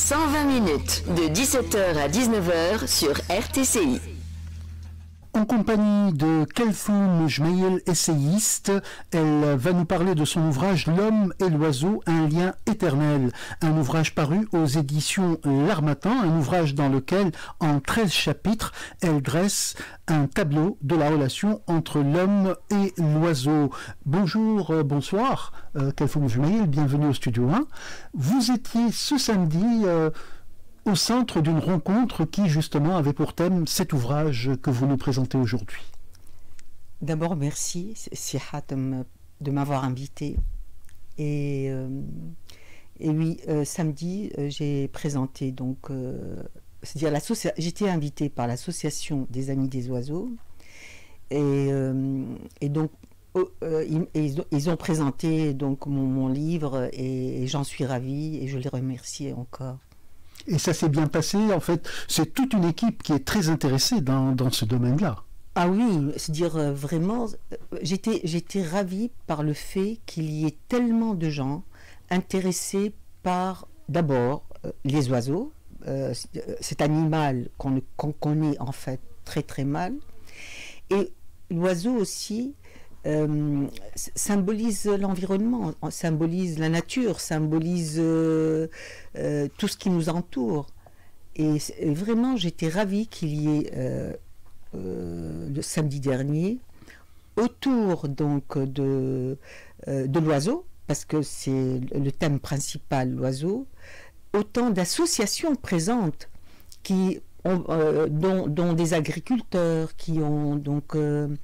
120 minutes, de 17h à 19h sur RTCI. En compagnie de Kelfoum Jmeil, essayiste, elle va nous parler de son ouvrage L'homme et l'oiseau, un lien éternel. Un ouvrage paru aux éditions L'Harmattan, un ouvrage dans lequel, en 13 chapitres, elle dresse un tableau de la relation entre l'homme et l'oiseau. Bonjour, bonsoir, Kelfoum Jmeil, bienvenue au Studio 1. Vous étiez ce samedi au centre d'une rencontre qui, justement, avait pour thème cet ouvrage que vous nous présentez aujourd'hui. D'abord, merci, Siha, de m'avoir invité. Et oui, samedi, j'ai présenté, donc, c'est-à-dire j'étais invitée par l'Association des Amis des Oiseaux. Et donc, ils ont présenté donc, mon livre et j'en suis ravie et je les remercie encore. Et ça s'est bien passé, en fait, c'est toute une équipe qui est très intéressée dans ce domaine-là. Ah oui, c'est-à-dire vraiment, j'étais ravie par le fait qu'il y ait tellement de gens intéressés par, d'abord, les oiseaux, cet animal qu'on connaît en fait très très mal, et l'oiseau aussi symbolise l'environnement, symbolise la nature, symbolise tout ce qui nous entoure. Et vraiment, j'étais ravie qu'il y ait le samedi dernier, autour donc de l'oiseau, parce que c'est le thème principal, l'oiseau, autant d'associations présentes qui ont, dont des agriculteurs qui ont donc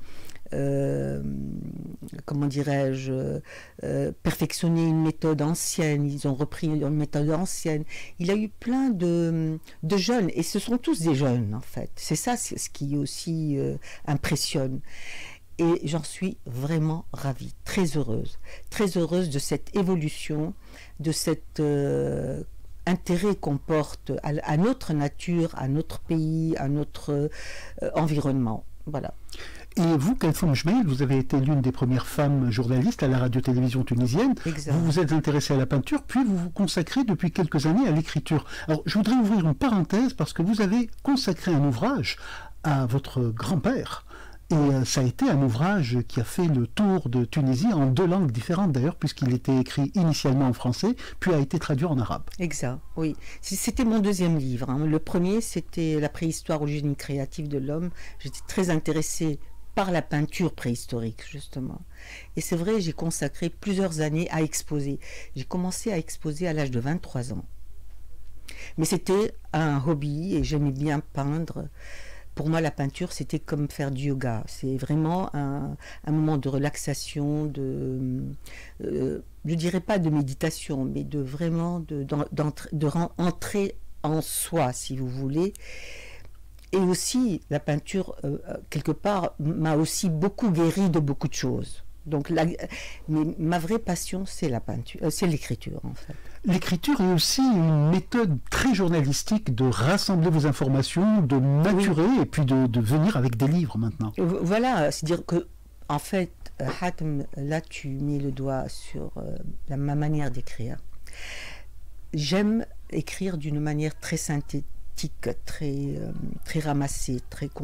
comment dirais-je, perfectionner une méthode ancienne, ils ont repris une méthode ancienne. Il y a eu plein de jeunes, et ce sont tous des jeunes en fait. C'est ça ce qui aussi impressionne. Et j'en suis vraiment ravie, très heureuse de cette évolution, de cet intérêt qu'on porte à notre nature, à notre pays, à notre environnement. Voilà. Et vous, Kelfoum Jmeil, vous avez été l'une des premières femmes journalistes à la radio-télévision tunisienne. Exact. Vous vous êtes intéressée à la peinture, puis vous vous consacrez depuis quelques années à l'écriture. Alors, je voudrais ouvrir une parenthèse parce que vous avez consacré un ouvrage à votre grand-père. Et ça a été un ouvrage qui a fait le tour de Tunisie en 2 langues différentes d'ailleurs, puisqu'il était écrit initialement en français, puis a été traduit en arabe. Exact, oui. C'était mon 2e livre. Hein. Le premier, c'était La préhistoire au génie créatif de l'homme. J'étais très intéressée par la peinture préhistorique, justement. Et c'est vrai, j'ai consacré plusieurs années à exposer. J'ai commencé à exposer à l'âge de 23 ans. Mais c'était un hobby et j'aimais bien peindre. Pour moi, la peinture, c'était comme faire du yoga. C'est vraiment un moment de relaxation, je dirais pas de méditation, mais de vraiment entrer en soi, si vous voulez. Et aussi, la peinture, quelque part, m'a aussi beaucoup guéri de beaucoup de choses. Donc, ma vraie passion, c'est la peinture, c'est l'écriture, en fait. L'écriture est aussi une méthode très journalistique de rassembler vos informations, de maturer, oui, et puis de venir avec des livres maintenant. Voilà, c'est-à-dire que, en fait, Hatem, là, tu mets le doigt sur ma manière d'écrire. J'aime écrire d'une manière très synthétique, très ramassée,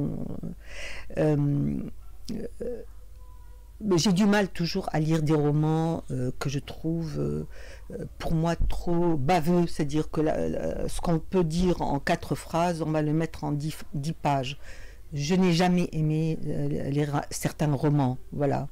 mais j'ai du mal toujours à lire des romans que je trouve pour moi trop baveux, c'est-à-dire que ce qu'on peut dire en 4 phrases, on va le mettre en 10 pages. Je n'ai jamais aimé certains romans, voilà.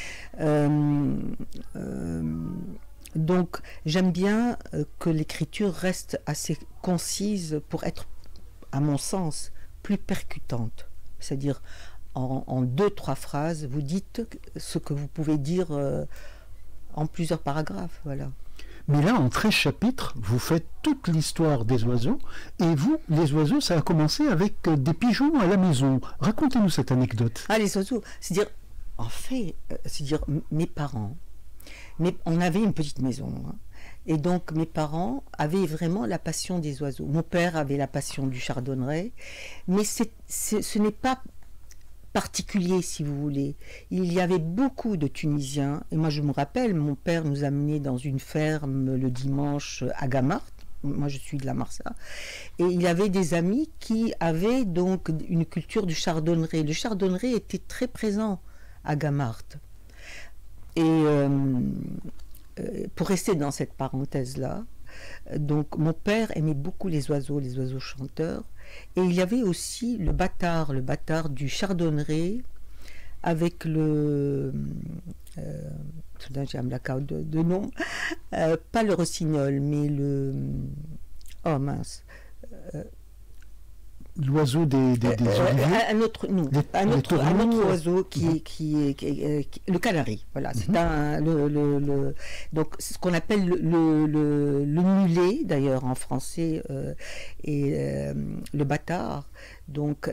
Donc j'aime bien que l'écriture reste assez concise pour être, à mon sens, plus percutante, c'est-à-dire en 2-3 phrases, vous dites ce que vous pouvez dire en plusieurs paragraphes, voilà. Mais là, en 13 chapitres, vous faites toute l'histoire des oiseaux, et vous, les oiseaux, ça a commencé avec des pigeons à la maison. Racontez-nous cette anecdote. Ah, les oiseaux, c'est-à-dire, en fait, c'est-à-dire mes parents, on avait une petite maison, hein, et donc mes parents avaient vraiment la passion des oiseaux. Mon père avait la passion du chardonneret, mais ce n'est pas particulier, si vous voulez. Il y avait beaucoup de Tunisiens, et moi je me rappelle, mon père nous amenait dans une ferme le dimanche à Gamart, moi je suis de la Marsa, et il avait des amis qui avaient donc une culture du chardonneret. Le chardonneret était très présent à Gamart. Et pour rester dans cette parenthèse-là, donc mon père aimait beaucoup les oiseaux chanteurs, et il y avait aussi le bâtard du chardonneret avec le soudain j'ai un blackout de nom, pas le rossignol, mais le oh mince, l'oiseau des oliviers. un autre oiseau qui est le canari. Voilà, c'est donc ce qu'on appelle le mulet d'ailleurs en français, et le bâtard. Donc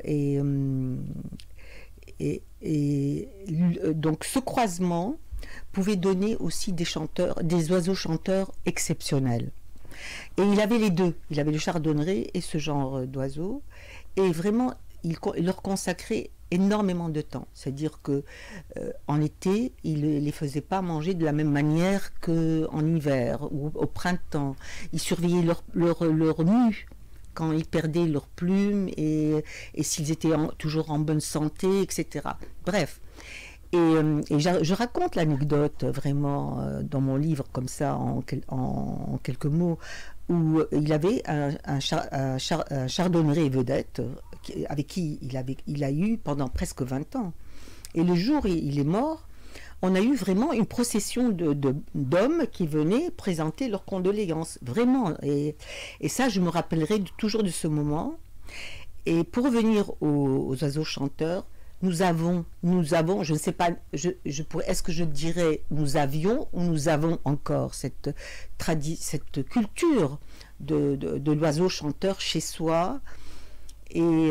donc ce croisement pouvait donner aussi des oiseaux chanteurs exceptionnels. Et il avait les deux, il avait le chardonneret et ce genre d'oiseaux, et vraiment il leur consacrait énormément de temps. C'est-à-dire que en été, il les faisait pas manger de la même manière qu'en hiver ou au printemps. Il surveillait leur mue quand ils perdaient leurs plumes et s'ils étaient toujours en bonne santé, etc. Bref. Et je raconte l'anecdote vraiment dans mon livre comme ça en quelques mots, où il avait un chardonneret vedette avec qui il a eu pendant presque 20 ans. Et le jour où il est mort, on a eu vraiment une procession d'hommes qui venaient présenter leurs condoléances, vraiment. Et ça, je me rappellerai toujours de ce moment. Et pour revenir aux oiseaux chanteurs, nous avons, je ne sais pas, est-ce que je dirais nous avions ou nous avons encore cette culture de l'oiseau chanteur chez soi, et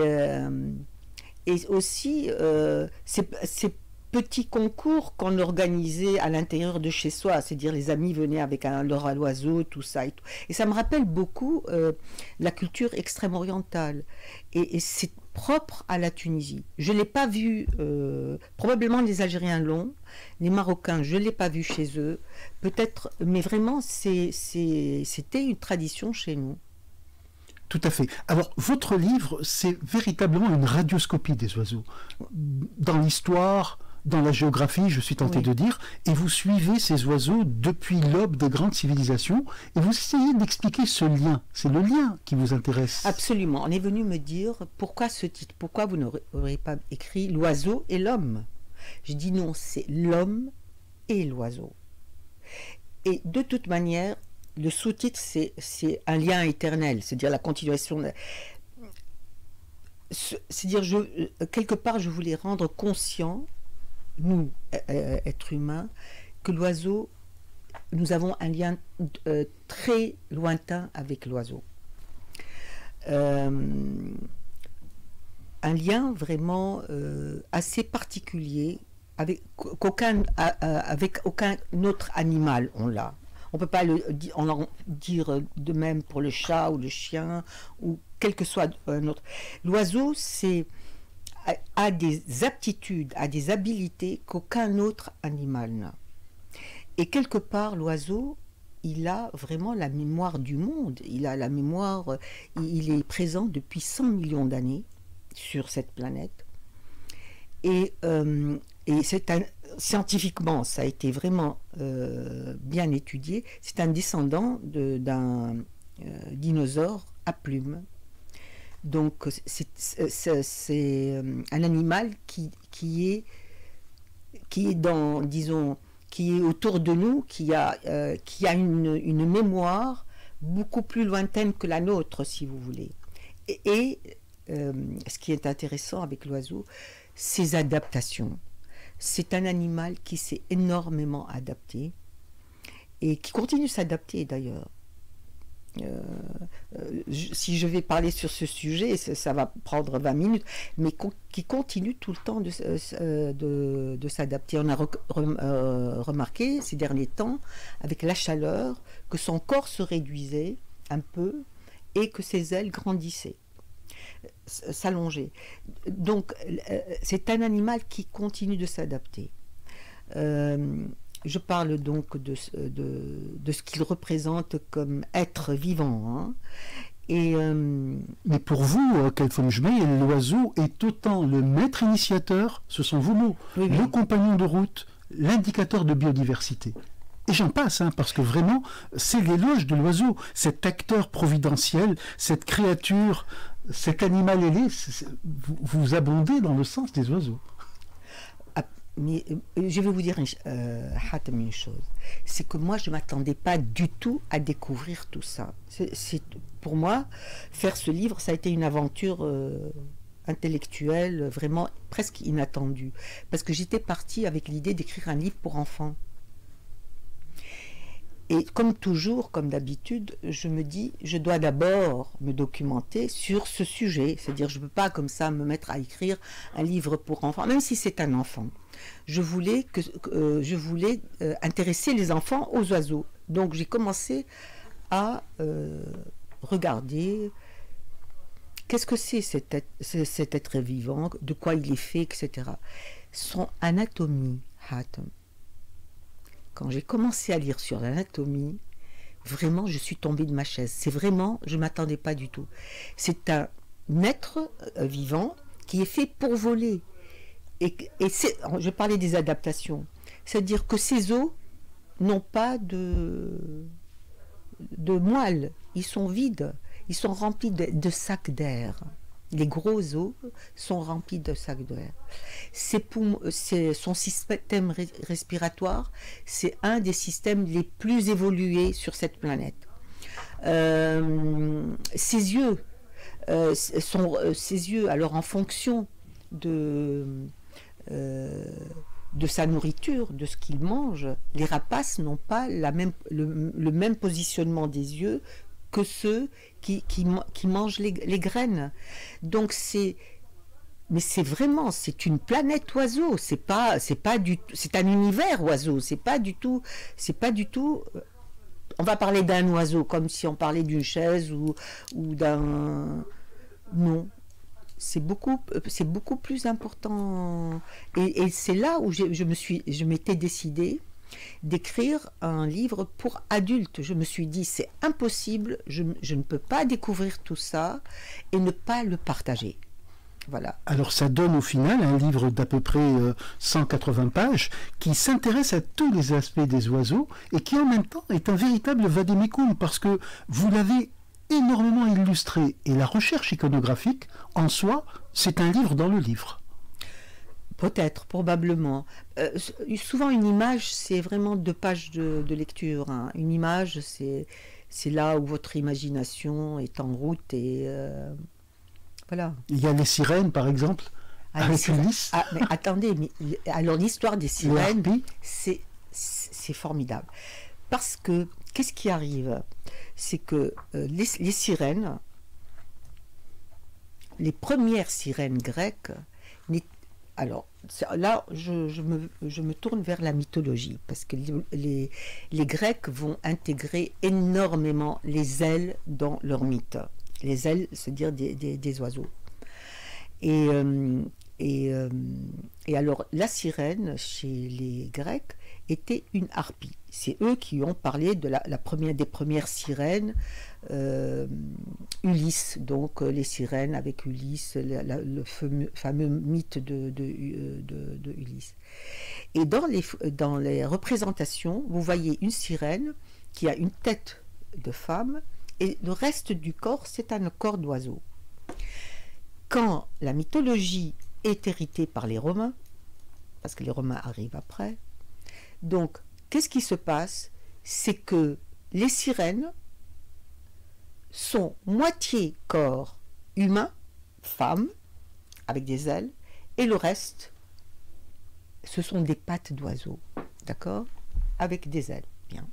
aussi ces petits concours qu'on organisait à l'intérieur de chez soi, c'est-à-dire les amis venaient avec leur oiseau, tout ça et tout. Et ça me rappelle beaucoup la culture extrême-orientale. Et c'est propre à la Tunisie. Je ne l'ai pas vu, probablement les Algériens l'ont, les Marocains, je ne l'ai pas vu chez eux, peut-être, mais vraiment, c'était une tradition chez nous. Tout à fait. Alors, votre livre, c'est véritablement une radioscopie des oiseaux. Dans l'histoire, dans la géographie, je suis tenté de dire, et vous suivez ces oiseaux depuis l'aube des grandes civilisations, et vous essayez d'expliquer ce lien. C'est le lien qui vous intéresse. Absolument. On est venu me dire, pourquoi ce titre? Pourquoi vous n'aurez pas écrit l'oiseau et l'homme? Je dis non, c'est l'homme et l'oiseau. Et de toute manière, le sous-titre, c'est un lien éternel, c'est-à-dire la continuation. C'est-à-dire, quelque part, je voulais rendre conscient, nous, êtres humains, que l'oiseau, nous avons un lien très lointain avec l'oiseau. Un lien vraiment assez particulier, avec aucun autre animal on l'a. On ne peut pas en dire de même pour le chat ou le chien ou quel que soit un autre. L'oiseau, a des aptitudes, a des habilités qu'aucun autre animal n'a. Et quelque part, l'oiseau, il a vraiment la mémoire du monde. Il a la mémoire, il est présent depuis 100 millions d'années sur cette planète. Et scientifiquement, ça a été vraiment bien étudié. C'est un descendant d'un dinosaure à plumes. Donc, c'est un animal qui est dans, disons, qui est autour de nous, qui a une mémoire beaucoup plus lointaine que la nôtre, si vous voulez. Et ce qui est intéressant avec l'oiseau, ses adaptations. C'est un animal qui s'est énormément adapté et qui continue de s'adapter d'ailleurs. Si je vais parler sur ce sujet, ça va prendre 20 minutes, mais qui continue tout le temps de s'adapter. On a remarqué ces derniers temps, avec la chaleur, que son corps se réduisait un peu et que ses ailes grandissaient, s'allongeaient. Donc, c'est un animal qui continue de s'adapter. je parle donc de ce qu'il représente comme être vivant. Hein. Et, mais pour vous, Kelfon Jmeil, l'oiseau est autant le maître initiateur, ce sont vos mots, oui, le compagnon de route, l'indicateur de biodiversité. Et j'en passe, hein, parce que vraiment, c'est l'éloge de l'oiseau, cet acteur providentiel, cette créature, cet animal ailé, vous abondez dans le sens des oiseaux. Mais je vais vous dire Hatem, une chose, c'est que moi je ne m'attendais pas du tout à découvrir tout ça. Pour moi, faire ce livre, ça a été une aventure intellectuelle vraiment presque inattendue. Parce que j'étais partie avec l'idée d'écrire un livre pour enfants. Et comme toujours, comme d'habitude, je me dis, je dois d'abord me documenter sur ce sujet. C'est-à-dire, je ne peux pas comme ça me mettre à écrire un livre pour enfants, même si c'est un enfant. Je voulais intéresser les enfants aux oiseaux. Donc, j'ai commencé à regarder qu'est-ce que c'est cet être vivant, de quoi il est fait, etc. Son anatomie, Hatem. Quand j'ai commencé à lire sur l'anatomie, vraiment, je suis tombée de ma chaise. C'est vraiment, je ne m'attendais pas du tout. C'est un être vivant qui est fait pour voler. Je parlais des adaptations. C'est-à-dire que ces os n'ont pas de moelle. Ils sont vides. Ils sont remplis de sacs d'air. Les gros os sont remplis de sacs d'air. Son système respiratoire, c'est un des systèmes les plus évolués sur cette planète. Ses yeux, alors en fonction de sa nourriture, de ce qu'il mange, les rapaces n'ont pas le même positionnement des yeux que ceux qui mangent les graines. Donc c'est une planète oiseau, c'est un univers oiseau, c'est pas du tout, on va parler d'un oiseau comme si on parlait d'une chaise ou d'un, non, c'est beaucoup plus important. Et c'est là où je m'étais décidée d'écrire un livre pour adultes. Je me suis dit, c'est impossible, je ne peux pas découvrir tout ça et ne pas le partager. Voilà. Alors ça donne au final un livre d'à peu près 180 pages qui s'intéresse à tous les aspects des oiseaux et qui en même temps est un véritable vadémécum parce que vous l'avez énormément illustré et la recherche iconographique en soi, c'est un livre dans le livre. Peut-être, probablement. Souvent, une image, c'est vraiment 2 pages de lecture. Hein. Une image, c'est là où votre imagination est en route et voilà. Il y a les sirènes, par exemple, avec Ulysse. Mais attendez, alors l'histoire des sirènes, c'est formidable. Parce que, qu'est-ce qui arrive? C'est que les sirènes, les premières sirènes grecques, alors là, je me tourne vers la mythologie, parce que les Grecs vont intégrer énormément les ailes dans leur mythe. Les ailes, c'est-à-dire des oiseaux. Et alors, la sirène, chez les Grecs, était une harpie. C'est eux qui ont parlé de des premières sirènes, Ulysse, donc les sirènes avec Ulysse, le fameux mythe de Ulysse. Et dans les représentations, vous voyez une sirène qui a une tête de femme et le reste du corps, c'est un corps d'oiseau. Quand la mythologie est héritée par les Romains, parce que les Romains arrivent après, donc qu'est-ce qui se passe? C'est que les sirènes sont moitié corps humain, femme, avec des ailes, et le reste, ce sont des pattes d'oiseau, d'accord? Avec des ailes, bien.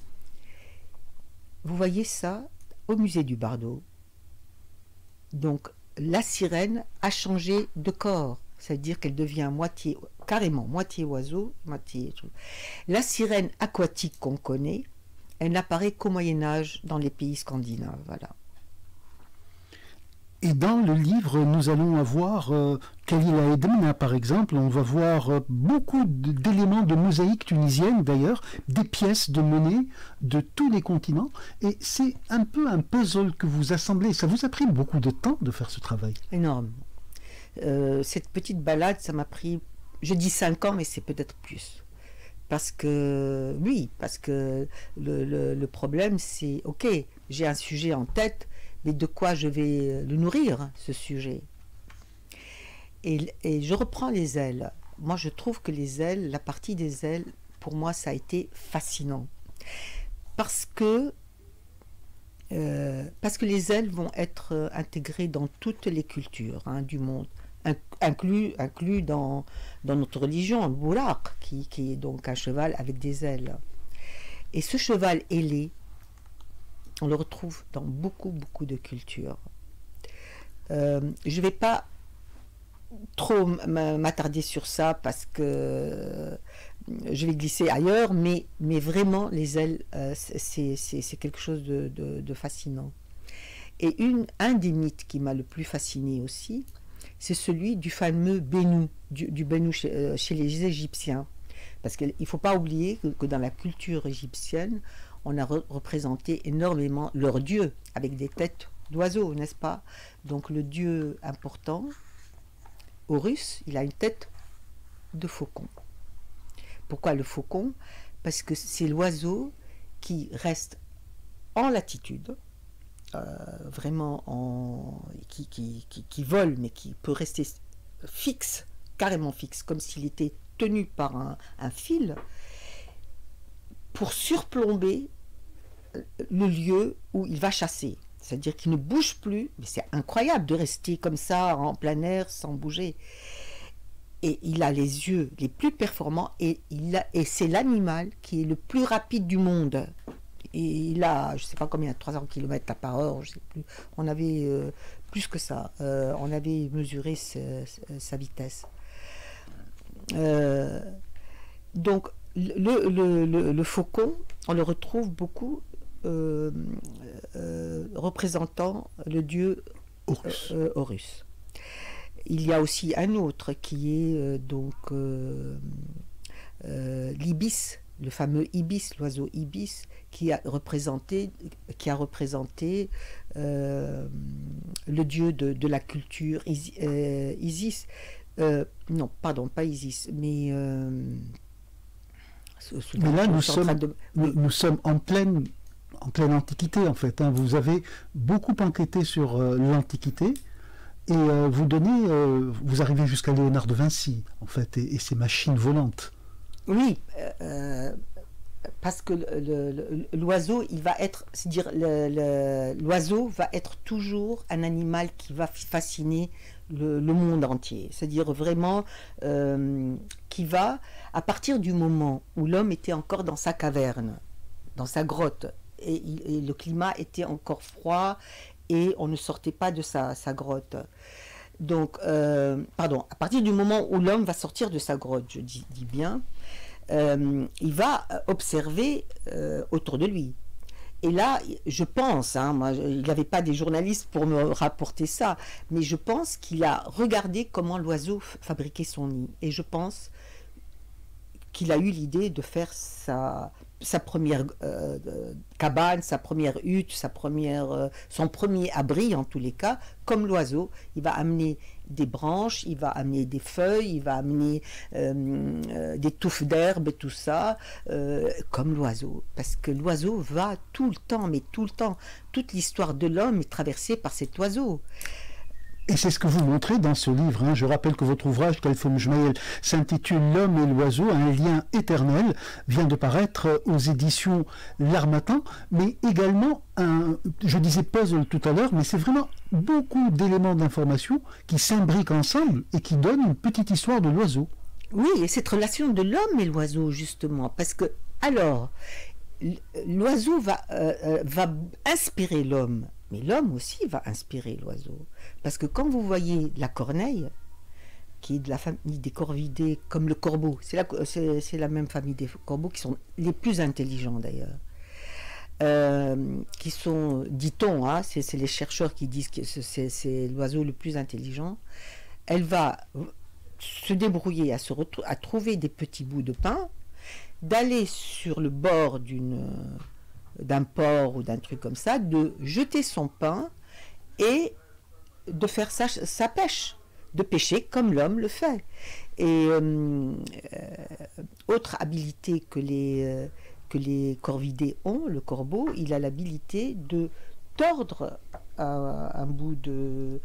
Vous voyez ça au musée du Bardo. Donc, la sirène a changé de corps, c'est-à-dire qu'elle devient carrément moitié oiseau, moitié... La sirène aquatique qu'on connaît, elle n'apparaît qu'au Moyen-Âge dans les pays scandinaves, voilà. Et dans le livre, nous allons avoir Khalila Edmna, par exemple. On va voir beaucoup d'éléments de mosaïque tunisienne, d'ailleurs, des pièces de monnaie de tous les continents. Et c'est un peu un puzzle que vous assemblez. Ça vous a pris beaucoup de temps de faire ce travail? Énorme. Cette petite balade, ça m'a pris, je dis 5 ans, mais c'est peut-être plus. Parce que, oui, parce que le problème, c'est, ok, j'ai un sujet en tête, mais de quoi je vais le nourrir, ce sujet? Et je reprends les ailes. Moi, je trouve que les ailes, la partie des ailes, pour moi, ça a été fascinant. Parce que les ailes vont être intégrées dans toutes les cultures du monde, inclus dans notre religion, le bouraq, qui est donc un cheval avec des ailes. Et ce cheval ailé, on le retrouve dans beaucoup de cultures. Je ne vais pas trop m'attarder sur ça parce que je vais glisser ailleurs, mais vraiment les ailes, c'est quelque chose de fascinant. Et un des mythes qui m'a le plus fasciné aussi, c'est celui du fameux Bénou, du Bénou chez les Égyptiens. Parce qu'il ne faut pas oublier que dans la culture égyptienne, on a représenté énormément leurs dieux, avec des têtes d'oiseaux, n'est-ce pas? Donc le dieu important, Horus, il a une tête de faucon. Pourquoi le faucon? Parce que c'est l'oiseau qui reste en latitude, vraiment qui vole, mais qui peut rester fixe, carrément fixe, comme s'il était tenu par un fil, pour surplomber le lieu où il va chasser. C'est-à-dire qu'il ne bouge plus, mais c'est incroyable de rester comme ça en plein air sans bouger. Et il a les yeux les plus performants et c'est l'animal qui est le plus rapide du monde. Et il a, je ne sais pas combien, 300 km par heure, je ne sais plus. On avait plus que ça. On avait mesuré sa vitesse. Donc, le faucon, on le retrouve beaucoup représentant le dieu Horus. Il y a aussi un autre qui est l'ibis, le fameux ibis, l'oiseau ibis, qui a représenté le dieu de la culture Isis. Non, pardon, pas Isis, mais là, nous sommes en pleine Antiquité, en fait. Vous avez beaucoup enquêté sur l'Antiquité et vous arrivez jusqu'à Léonard de Vinci, en fait, et ses machines volantes. Oui, parce que l'oiseau, il va être, c'est-à-dire l'oiseau va être toujours un animal qui va fasciner le monde entier. C'est-à-dire vraiment qui va, à partir du moment où l'homme était encore dans sa caverne, dans sa grotte, et le climat était encore froid et on ne sortait pas de sa grotte. Donc, pardon, à partir du moment où l'homme va sortir de sa grotte, je dis bien, il va observer autour de lui. Et là, je pense, moi, il n'y avait pas des journalistes pour me rapporter ça, mais je pense qu'il a regardé comment l'oiseau fabriquait son nid. Et je pense qu'il a eu l'idée de faire sa première cabane, sa première hutte, son premier abri en tous les cas, comme l'oiseau. Il va amener des branches, il va amener des feuilles, il va amener des touffes d'herbe et tout ça, comme l'oiseau. Parce que l'oiseau va tout le temps, mais tout le temps. Toute l'histoire de l'homme est traversée par cet oiseau. Et c'est ce que vous montrez dans ce livre. Je rappelle que votre ouvrage, Kalfoum Jmaïel, s'intitule L'homme et l'oiseau, un lien éternel, vient de paraître aux éditions L'Harmattan, mais également, je disais puzzle tout à l'heure, mais c'est vraiment beaucoup d'éléments d'information qui s'imbriquent ensemble et qui donnent une petite histoire de l'oiseau. Oui, et cette relation de l'homme et l'oiseau, justement, parce que, alors, l'oiseau va inspirer l'homme, mais l'homme aussi va inspirer l'oiseau. Parce que quand vous voyez la corneille, qui est de la famille des corvidés, comme le corbeau, c'est la même famille des corbeaux qui sont les plus intelligents d'ailleurs. qui sont, dit-on, hein, c'est les chercheurs qui disent que c'est l'oiseau le plus intelligent, elle va se débrouiller à trouver des petits bouts de pain, d'aller sur le bord d'un port ou d'un truc comme ça, de jeter son pain et de faire sa pêche, de pêcher comme l'homme le fait. Et autre habilité que les corvidés ont, le corbeau, il a l'habilité de tordre un bout de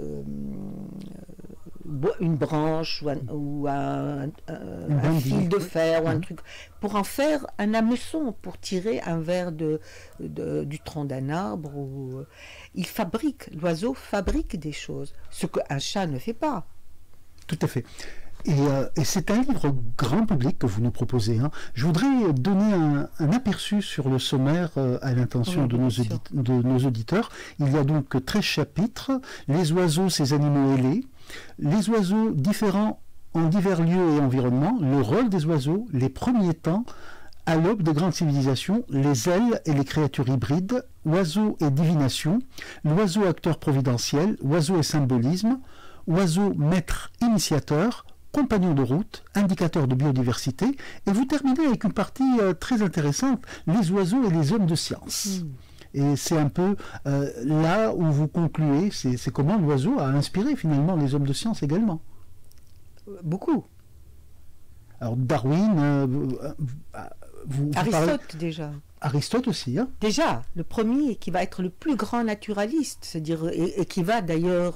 une branche ou un fil de fer ou un truc pour en faire un hameçon, pour tirer un verre du tronc d'un arbre. L'oiseau fabrique des choses, ce qu'un chat ne fait pas. Tout à fait. Et c'est un livre grand public que vous nous proposez. Hein. Je voudrais donner un aperçu sur le sommaire à l'intention de nos auditeurs. Il y a donc 13 chapitres. Les oiseaux, ces animaux ailés. Les oiseaux différents en divers lieux et environnements. Le rôle des oiseaux, les premiers temps, à l'aube des grandes civilisations, les ailes et les créatures hybrides, oiseaux et divination, l'oiseau acteur providentiel, oiseau et symbolisme, oiseau maître initiateur, compagnon de route, indicateur de biodiversité, et vous terminez avec une partie très intéressante, les oiseaux et les hommes de science. Et c'est un peu là où vous concluez, c'est comment l'oiseau a inspiré finalement les hommes de science également. Beaucoup. Alors Darwin, Aristote déjà. Aristote aussi, hein. Déjà, le premier qui va être le plus grand naturaliste, c'est-à-dire et qui va d'ailleurs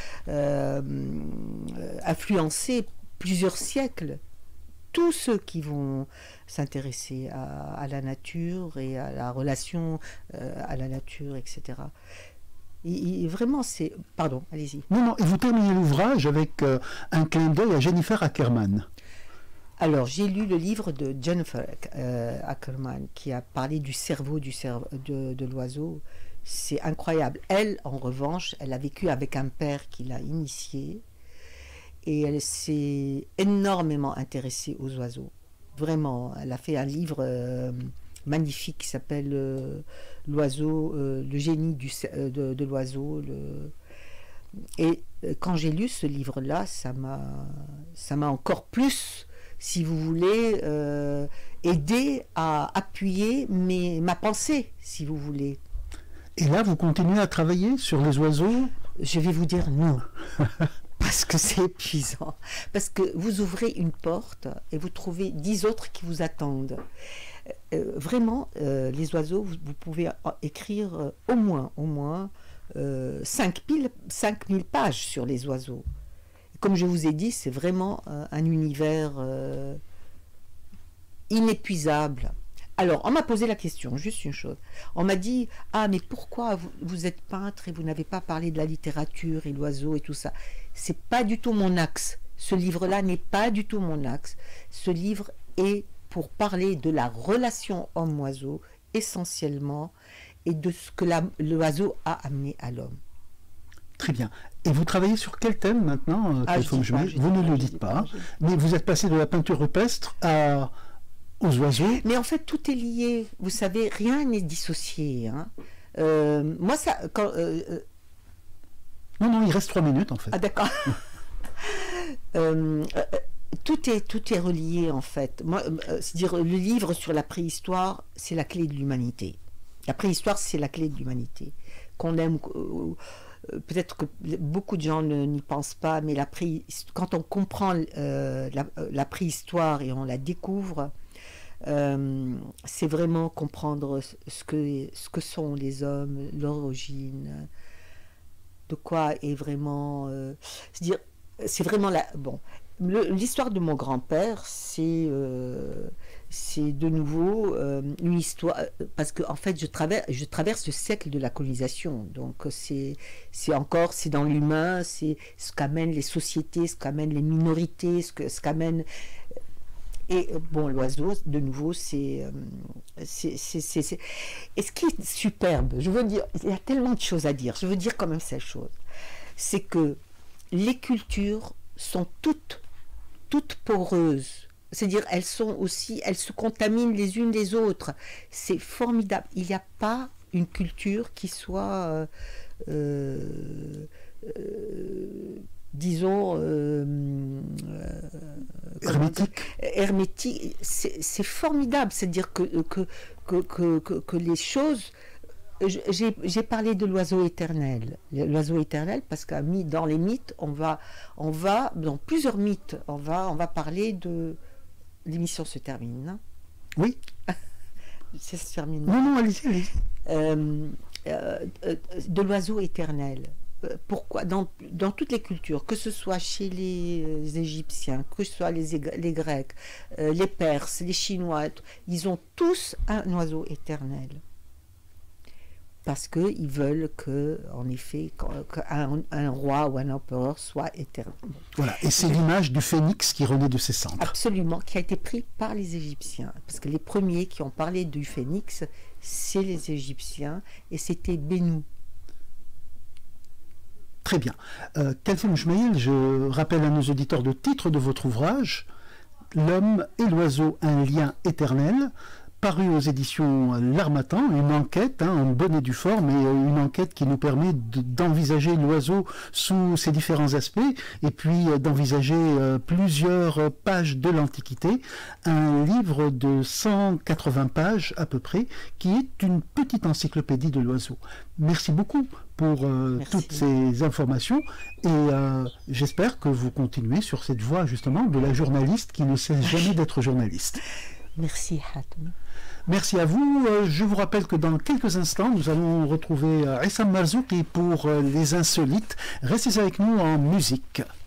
influencer plusieurs siècles tous ceux qui vont s'intéresser à la nature et à la relation à la nature, etc. Et vraiment, c'est... Pardon, allez-y. Non, et vous terminez l'ouvrage avec un clin d'œil à Jennifer Ackerman. Alors, j'ai lu le livre de Jennifer Ackerman qui a parlé du cerveau de l'oiseau. C'est incroyable. Elle, en revanche, elle a vécu avec un père qui l'a initiée et elle s'est énormément intéressée aux oiseaux. Vraiment, elle a fait un livre magnifique qui s'appelle L'oiseau, le génie de l'oiseau. Et quand j'ai lu ce livre-là, ça m'a encore plus, si vous voulez, aider à appuyer ma pensée, si vous voulez. Et là, vous continuez à travailler sur les oiseaux? Je vais vous dire non, parce que c'est épuisant. Parce que vous ouvrez une porte et vous trouvez 10 autres qui vous attendent. Vraiment, les oiseaux, vous pouvez écrire au moins 5000 pages sur les oiseaux. Comme je vous ai dit, c'est vraiment un univers inépuisable. Alors, on m'a posé la question, juste une chose. On m'a dit, ah, mais pourquoi vous êtes peintre et vous n'avez pas parlé de la littérature et l'oiseau et tout ça? C'est pas du tout mon axe. Ce livre-là n'est pas du tout mon axe. Ce livre est pour parler de la relation homme-oiseau, essentiellement, et de ce que l'oiseau a amené à l'homme. Très bien. Et vous travaillez sur quel thème maintenant, vous ne le dites pas, mais vous êtes passé de la peinture rupestre aux oiseaux. Mais en fait, tout est lié. Vous savez, rien n'est dissocié. Hein. Moi, ça... Non, il reste 3 minutes, en fait. Ah, d'accord. Tout est relié, en fait. C'est-à-dire, le livre sur la préhistoire, c'est la clé de l'humanité. La préhistoire, c'est la clé de l'humanité. Qu'on aime... peut-être que beaucoup de gens n'y pensent pas, mais quand on comprend la préhistoire et on la découvre, c'est vraiment comprendre ce que sont les hommes, leur origine, de quoi est vraiment... c'est-à-dire, c'est vraiment l'histoire de mon grand-père, c'est de nouveau une histoire, parce que en fait je traverse le siècle de la colonisation, donc c'est dans l'humain, c'est ce qu'amènent les sociétés, ce qu'amènent les minorités, ce qu'amène... Et bon, l'oiseau, de nouveau, et ce qui est superbe, je veux dire, il y a tellement de choses à dire, je veux dire quand même cette chose, c'est que les cultures sont toutes poreuses C'est-à-dire, elles se contaminent les unes les autres. C'est formidable. Il n'y a pas une culture qui soit, disons, hermétique. C'est formidable. C'est-à-dire que les choses... J'ai parlé de l'oiseau éternel. L'oiseau éternel, parce que dans les mythes, on va dans plusieurs mythes, on va parler de... L'émission se termine, non? Oui. Ça se termine. Non, allez-y. De l'oiseau éternel. Pourquoi dans toutes les cultures, que ce soit chez les Égyptiens, que ce soit les Grecs, les Perses, les Chinois, ils ont tous un oiseau éternel. Parce qu'ils veulent en effet, qu'un roi ou un empereur soit éternel. Voilà, et c'est l'image du phénix qui renaît de ses cendres. Absolument, qui a été pris par les Égyptiens. Parce que les premiers qui ont parlé du phénix, c'est les Égyptiens, et c'était Bénou. Très bien. Kalfoum Jmaïl, je rappelle à nos auditeurs le titre de votre ouvrage, L'homme et l'oiseau, un lien éternel, paru aux éditions L'Harmattan, une enquête, en bonne et due forme, et une enquête qui nous permet d'envisager l'oiseau sous ses différents aspects, et puis d'envisager plusieurs pages de l'Antiquité, un livre de 180 pages à peu près, qui est une petite encyclopédie de l'oiseau. Merci beaucoup pour toutes ces informations, et j'espère que vous continuez sur cette voie justement de la journaliste qui ne cesse jamais d'être journaliste. Merci Hatem. Merci à vous. Je vous rappelle que dans quelques instants, nous allons retrouver Issam Marzouki pour les insolites. Restez avec nous en musique.